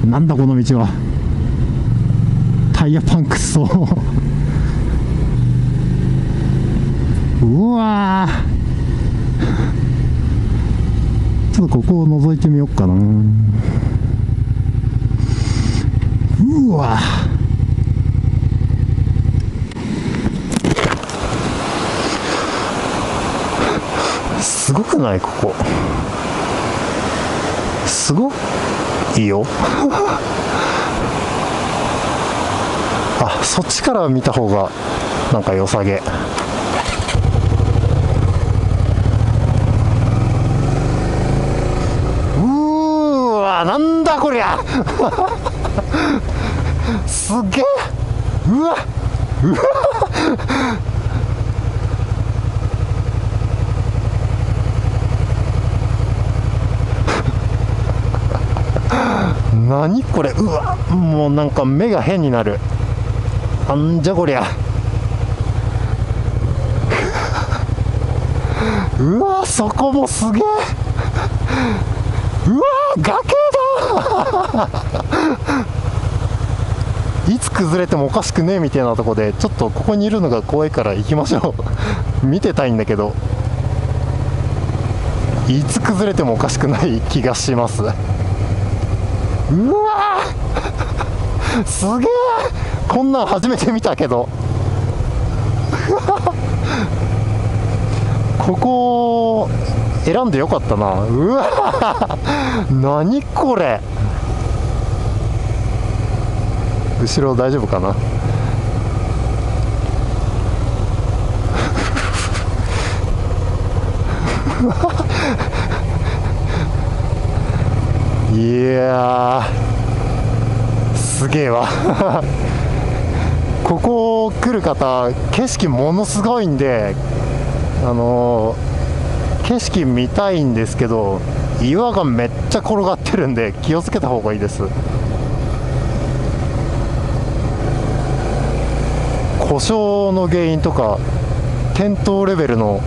なんだこの道は。タイヤパンクそううわー、ちょっとここを覗いてみようかな。うわすごくない？ここすごいよあ、そっちから見た方がなんか良さげ。なんだこりゃすげえ、うわうわ何これ、うわ、もうなんか目が変になる。なんじゃこりゃうわ、そこもすげえ、うわ崖だいつ崩れてもおかしくねえみたいなとこで、ちょっとここにいるのが怖いから行きましょう見てたいんだけど、いつ崩れてもおかしくない気がします。うわすげえ、こんなん初めて見たけどここ選んでよかったな。うわ何これ、後ろ大丈夫かないやーすげえわここ来る方、景色ものすごいんで、景色見たいんですけど、岩がめっちゃ転がってるんで気をつけた方がいいです。故障の原因とか転倒レベルの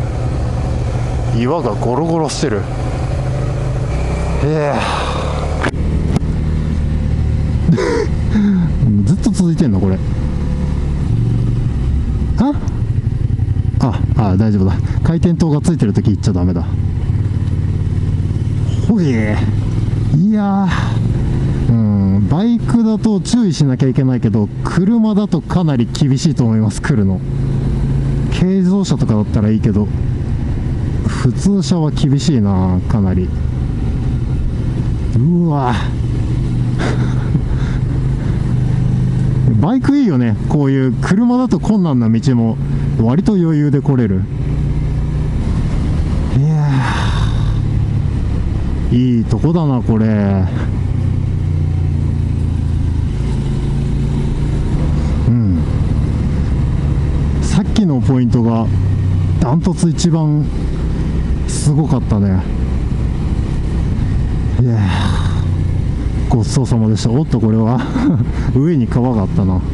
岩がゴロゴロしてる。ずっと続いてんのこれ。大丈夫だ。回転灯がついてるとき行っちゃダメだ。ほい、いやー、バイクだと注意しなきゃいけないけど、車だとかなり厳しいと思います。来るの軽自動車とかだったらいいけど、普通車は厳しいな、かなり。うわバイクいいよね。こういう車だと困難な道も割と余裕で来れる。いやいいとこだなこれ。さっきのポイントがダントツ一番すごかったね。いやごちそうさまでした。おっとこれは上に川があったな。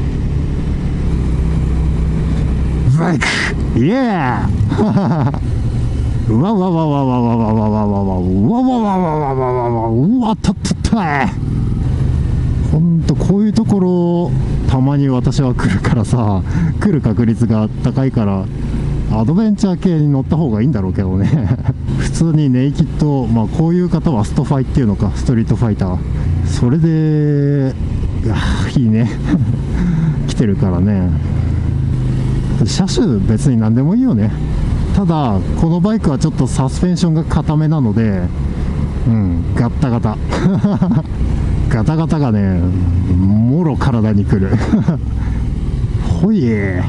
バイクイエーうわわわわわわわわわわわわわわわわわわうわたったったい。ほんとこういうところたまに私は来るからさ、来る確率が高いからアドベンチャー系に乗った方がいいんだろうけどね普通にネイキッド、こういう方はストファイっていうのか、ストリートファイター、それでいいね来てるからね。車種別に何でもいいよね。ただこのバイクはちょっとサスペンションが固めなので、ガッタガタガタガタがねもろ体にくるほい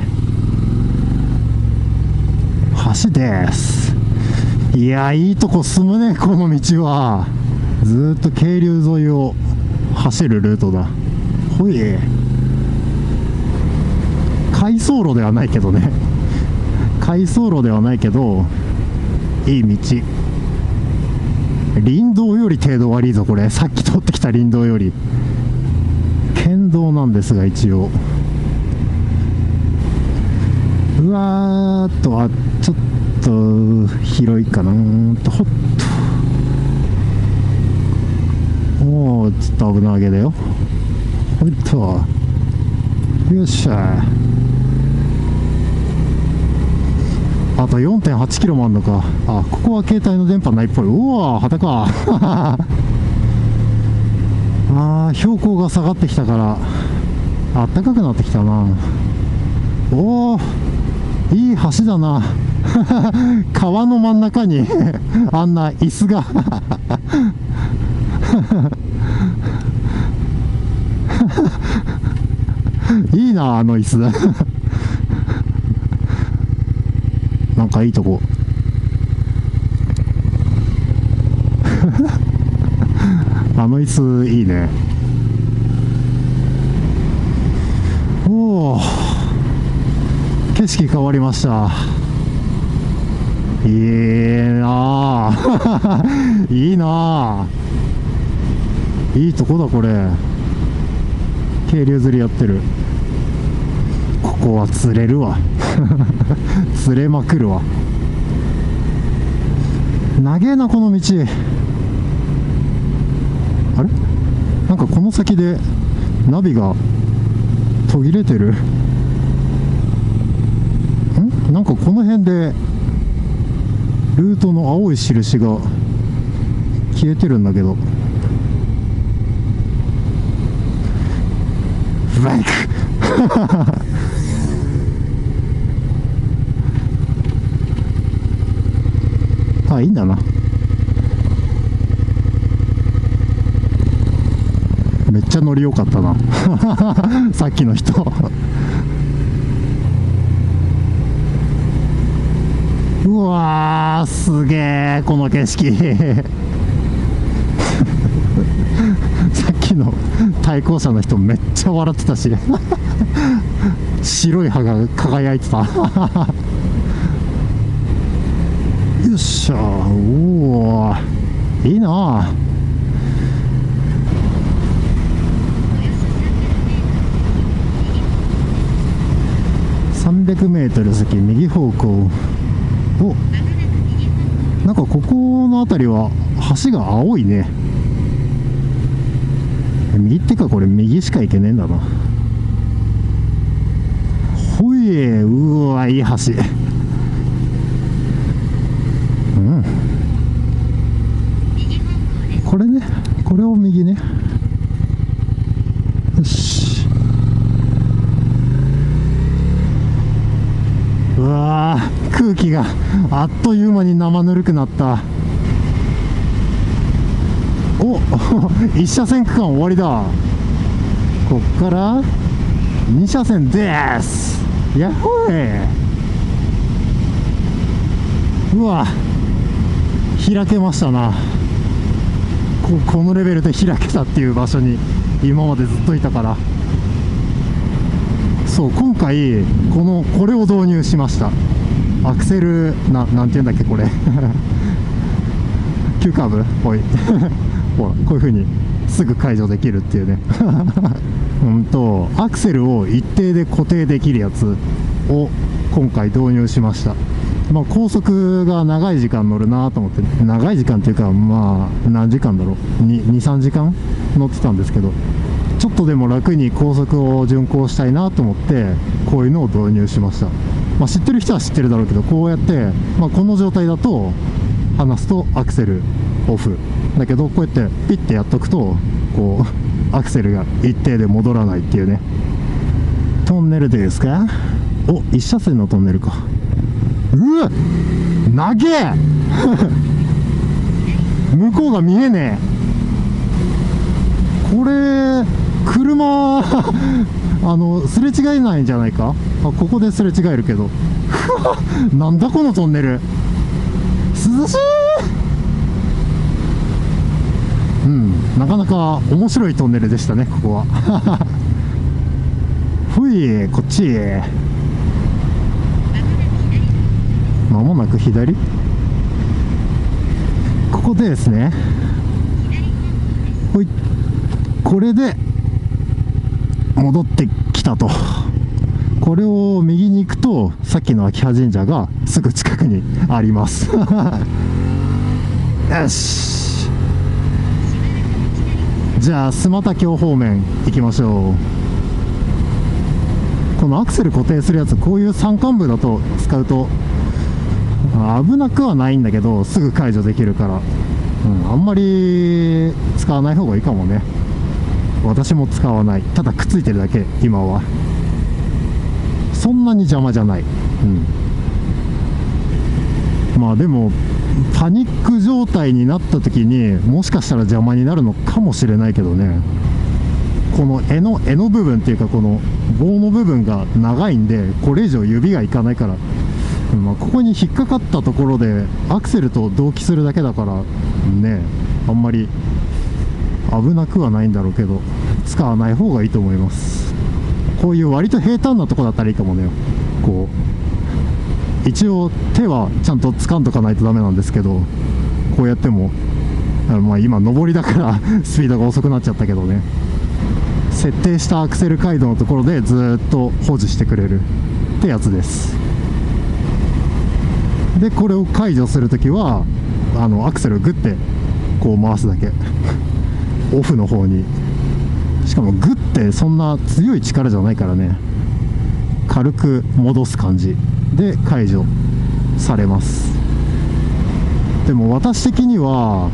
橋です。いやいいとこ住むね。この道はずっと渓流沿いを走るルートだ。ほい回送路ではないけどね、回送路ではないけどいい道。林道より程度悪いぞこれ。さっき通ってきた林道より。県道なんですが一応。うわーっと、ちょっと広いかなと。ほっともうちょっと危なげだよ。ほいっと、よっしゃ。あと 4.8 キロもあんのか。あ、ここは携帯の電波ないっぽい。うわー、旗か。あー、標高が下がってきたからあったかくなってきたな。おお、いい橋だな。川の真ん中にあんな椅子がいいな、あの椅子。なんかいいとこ。あの椅子いいね。おお、景色変わりました。いいなあ。いいなあ。いいとこだこれ。渓流釣りやってる。ここは釣れるわ。釣れまくるわ。長えなこの道。あれ、なんかこの先でナビが途切れてる。なんかこの辺でルートの青い印が消えてるんだけど。バイク。あ、いいんだな。めっちゃ乗り良かったな。さっきの人。うわー、すげえこの景色。さっきの対向車の人めっちゃ笑ってたし。白い歯が輝いてた。よっしゃー、おー、いいな。300メートル先右方向。お、なんかここの辺りは橋が青いね。右ってかこれ右しか行けねえんだな。ほい、うわ、いい橋。うん、これね、これを右ね。よし。うわー、空気があっという間に生ぬるくなった。お、1車線区間終わりだ。こっから2車線です。やっほー。うわ、開けましたな。このレベルで開けたっていう場所に今までずっといたから。そう、今回これを導入しました。アクセルなんていうんだっけこれ。急カーブほい。ほら、こういう風にすぐ解除できるっていうね。アクセルを一定で固定できるやつを今回導入しました。まあ、高速が長い時間乗るなと思って、長い時間っていうか、まあ何時間だろう、23時間乗ってたんですけど、ちょっとでも楽に高速を巡航したいなと思ってこういうのを導入しました。まあ、知ってる人は知ってるだろうけど、こうやって、まあ、この状態だと離すとアクセルオフだけど、こうやってピッてやっとくとこうアクセルが一定で戻らないっていうね。トンネルですか。お、1車線のトンネルか。うわ、長え。向こうが見えねえ。これ車すれ違えないんじゃないか。あ、ここですれ違えるけど。なんだこのトンネル、涼しい。うん、なかなか面白いトンネルでしたね、ここは。ふい、こっち。まもなく左。ここでですね。ほい、これで戻ってきたと。これを右に行くとさっきの秋葉神社がすぐ近くにあります。よし、 じゃあ須磨田橋方面行きましょう。このアクセル固定するやつ、こういう山間部だと使うと危なくはないんだけど、すぐ解除できるから、あんまり使わない方がいいかもね。私も使わない。ただくっついてるだけ。今はそんなに邪魔じゃない。まあでもパニック状態になった時にもしかしたら邪魔になるのかもしれないけどね。この柄の部分っていうか、この棒の部分が長いんで、これ以上指がいかないから、ここに引っかかったところでアクセルと同期するだけだからね、あんまり危なくはないんだろうけど、使わない方がいいと思います。こういう割と平坦なとこだったらいいかもね。こう一応手はちゃんと掴んどかないとダメなんですけど、こうやっても今上りだからスピードが遅くなっちゃったけどね、設定したアクセル回路のところでずっと保持してくれるってやつです。でこれを解除するときはアクセルをグッてこう回すだけオフの方に。しかもグッてそんな強い力じゃないからね、軽く戻す感じで解除されます。でも私的には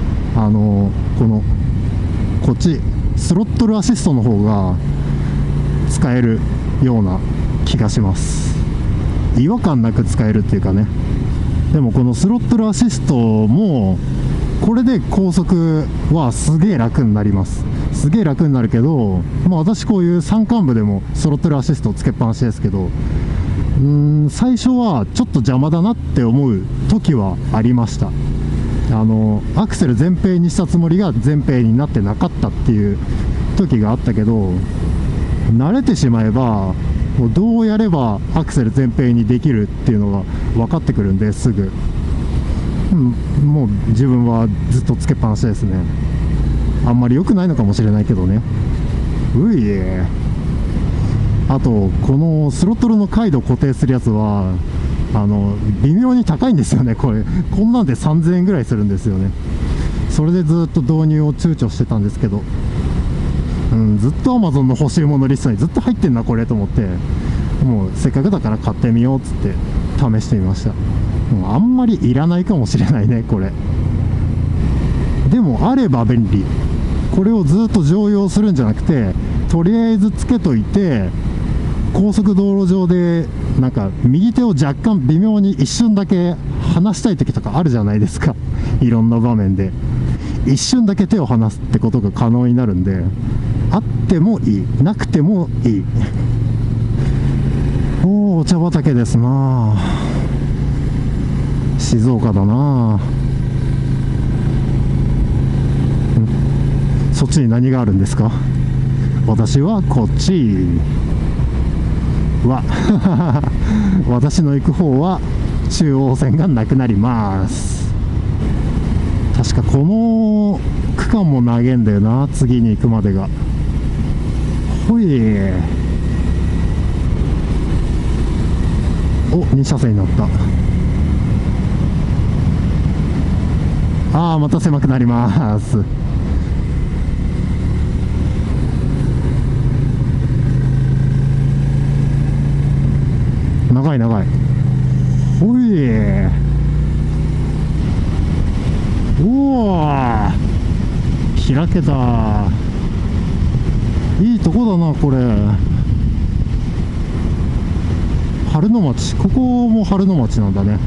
こっちスロットルアシストの方が使えるような気がします。違和感なく使えるっていうかね。でもこのスロットルアシストもこれで高速はすげえ楽になります。すげえ楽になるけど、私こういう山間部でもスロットルアシストつけっぱなしですけど、最初はちょっと邪魔だなって思う時はありました。アクセル前平にしたつもりが前平になってなかったっていう時があったけど、慣れてしまえばもうどうやればアクセル前平にできるっていうのが分かってくるんで、すぐ、もう自分はずっとつけっぱなしですね。あんまり良くないのかもしれないけどね。あとこのスロットルの回路固定するやつは微妙に高いんですよね。こんなんで3000円ぐらいするんですよね。それでずっと導入を躊躇してたんですけど、ずっと Amazon の欲しいものリストにずっと入ってんなこれと思って、もうせっかくだから買ってみようっつって試してみました。あんまりいらないかもしれないねこれ。でもあれば便利。これをずっと常用するんじゃなくて、とりあえずつけといて、高速道路上でなんか右手を若干微妙に一瞬だけ離したい時とかあるじゃないですか。いろんな場面で一瞬だけ手を離すってことが可能になるんで、あってもいい、なくてもいい。お茶畑ですな。静岡だな。そっちに何があるんですか？私はこっちは私の行く方は中央線がなくなります。確かこの区間も長えんだよな、次に行くまでが。ほい、2車線になった。また狭くなります。長い長い。ほい、開けた。いいとこだなこれ。春の町、ここも春の町なんだね。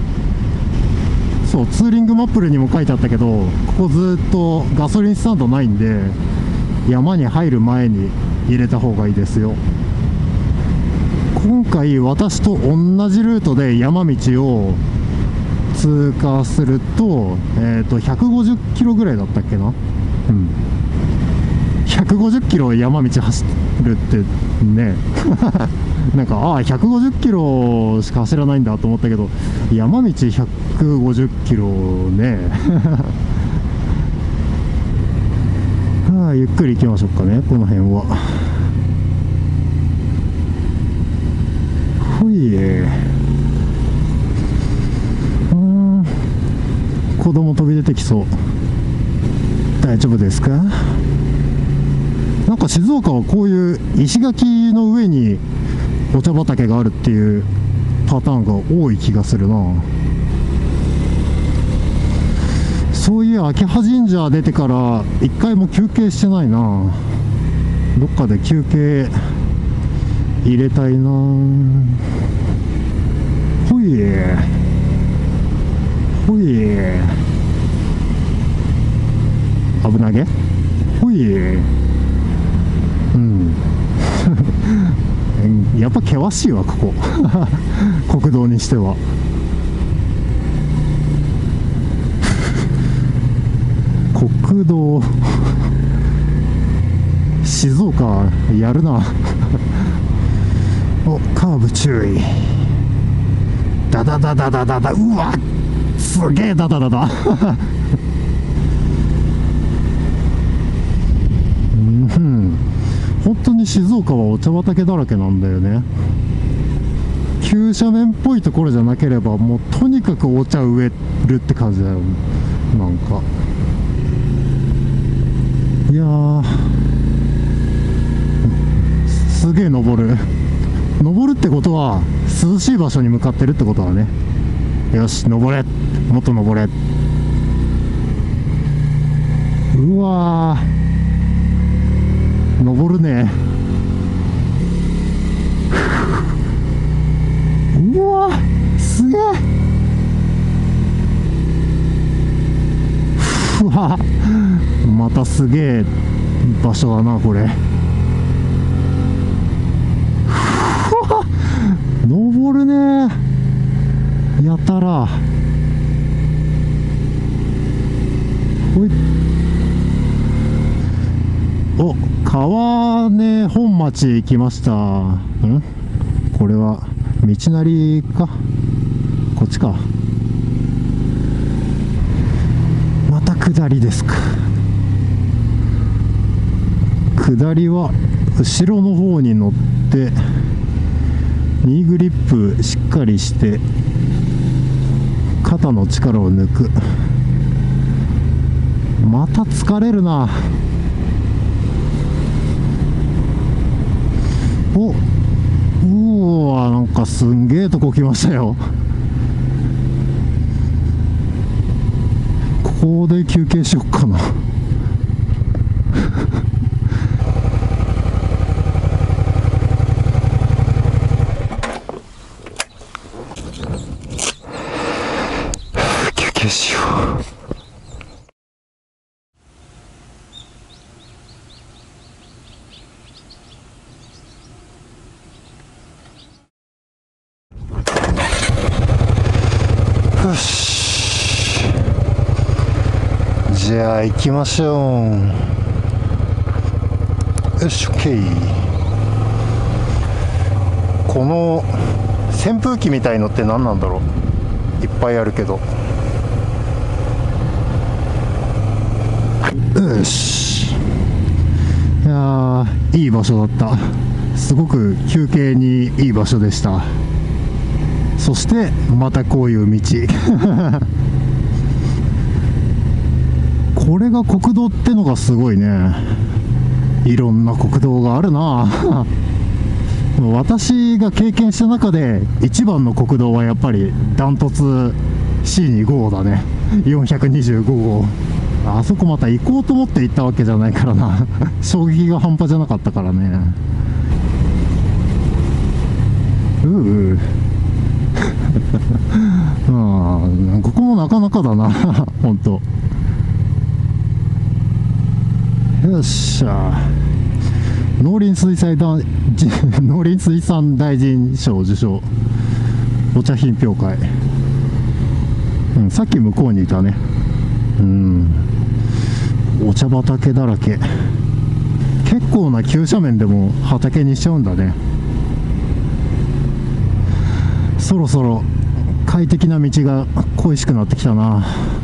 そう、ツーリングマップルにも書いてあったけど、ここずっとガソリンスタンドないんで、山に入る前に入れた方がいいですよ。今回私と同じルートで山道を通過すると、150キロぐらいだったっけな。150キロ山道走るってねなんか150キロしか走らないんだと思ったけど、山道150キロねゆっくり行きましょうかね、この辺は。ほい、子供飛び出てきそう。大丈夫ですか？ か静岡はこういう石垣の上にお茶畑があるっていうパターンが多い気がするな。そういう秋葉神社出てから一回も休憩してないな。どっかで休憩入れたいな。ほいほい、危なげ、ほい、やっぱ険しいわここ国道にしては。国道静岡やるなお、カーブ注意、ダダダダダダダ、うわすげえダダダダ本当に静岡はお茶畑だらけなんだよね。急斜面っぽいところじゃなければもうとにかくお茶植えるって感じだよ。なんかいやー、すげえ登るってことは涼しい場所に向かってるってことだね。よし登れ、もっと登れ。うわー登るね。うわすげえ、うわまたすげえ場所だなこれ。登るねやたら。ほい、お、川根本町行きました。これは道なりか、こっちか。また下りですか。下りは後ろの方に乗ってニーグリップしっかりして肩の力を抜く。また疲れるな。おお、なんかすんげえとこ来ましたよ。ここで休憩しよっかな休憩しよう。よし、じゃあ行きましょう。よし OK。 この扇風機みたいのって何なんだろう。いっぱいあるけど。よし、いやーいい場所だった。すごく休憩にいい場所でした。そしてまたこういう道これが国道ってのがすごいね。いろんな国道があるな私が経験した中で一番の国道はやっぱりダントツ C25 だね。425号。あそこまた行こうと思って行ったわけじゃないからな衝撃が半端じゃなかったからね。ここもなかなかだな本当。よっしゃ、農林水産大臣賞受賞お茶品評会。さっき向こうにいたね。お茶畑だらけ。結構な急斜面でも畑にしちゃうんだね。そろそろ快適な道が恋しくなってきたな。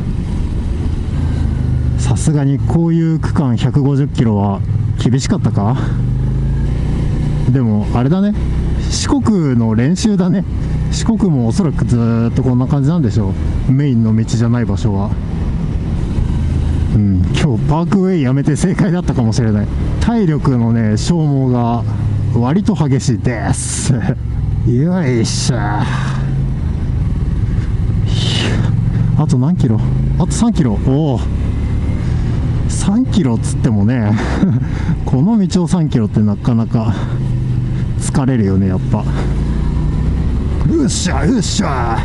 さすがにこういう区間150キロは厳しかったか。でもあれだね、四国の練習だね。四国もおそらくずーっとこんな感じなんでしょう。メインの道じゃない場所は。今日パークウェイやめて正解だったかもしれない。 体力のね消耗が割と激しいですよいしょ。あと何キロ？あと3キロ。おお、3キロっつってもねこの道を3キロってなかなか疲れるよね、やっぱ。よっしゃよっしゃ、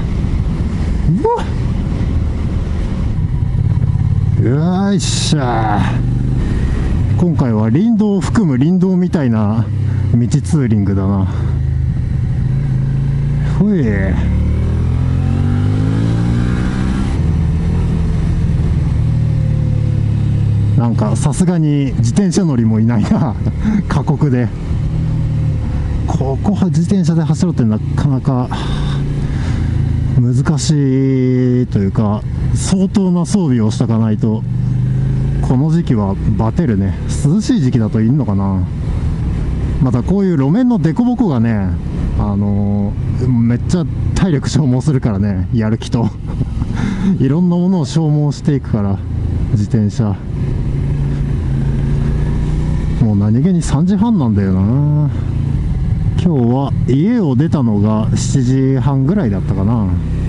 よいしゃ。今回は林道を含む林道みたいな道ツーリングだな。ほい、なんかさすがに自転車乗りもいないな過酷で。ここは自転車で走ろうってなかなか難しいというか、相当な装備をしたかないと。この時期はバテるね。涼しい時期だといいのかな。またこういう路面の凸凹がね、めっちゃ体力消耗するからね、やる気といろんなものを消耗していくから、自転車。もう何気に3時半なんだよな。今日は家を出たのが7時半ぐらいだったかな。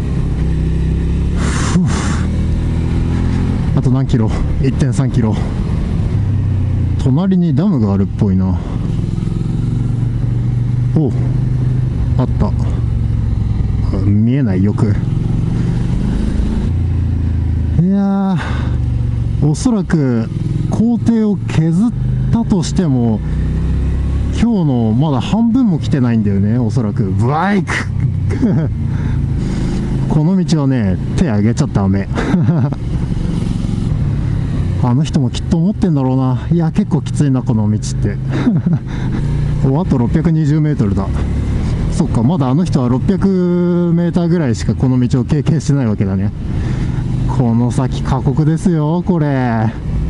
あと何キロ？ 1.3 キロ。隣にダムがあるっぽいな。お、あった。見えない、よく。いやー、おそらく工程を削ったとしても今日のまだ半分も来てないんだよね、おそらく。バイクこの道はね、手上げちゃダメあの人もきっと思ってんだろうな。いや結構きついなこの道ってお、あと620メートルだ。そっか、まだあの人は600メーターぐらいしかこの道を経験してないわけだね。この先過酷ですよこれ。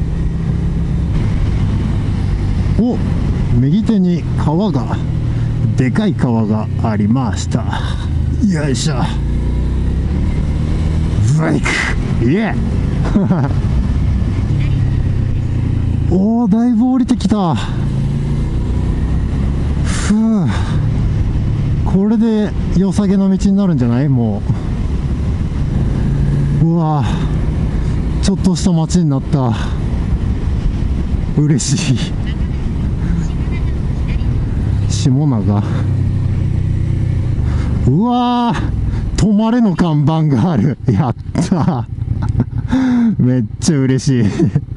お、右手に川が、でかい川がありました。よいしょ。バイクイエおー、だいぶ降りてきた。ふう、これで良さげな道になるんじゃない？もう、うわ、ちょっとした街になった。嬉しい。下長、うわー、止まれの看板がある。やっためっちゃ嬉しい